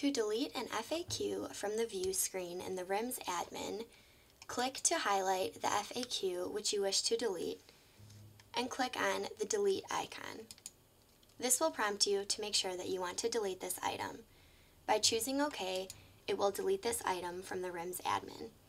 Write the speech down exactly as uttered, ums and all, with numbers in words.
To delete an F A Q from the View screen in the RIMS admin, click to highlight the F A Q which you wish to delete, and click on the Delete icon. This will prompt you to make sure that you want to delete this item. By choosing OK, it will delete this item from the RIMS admin.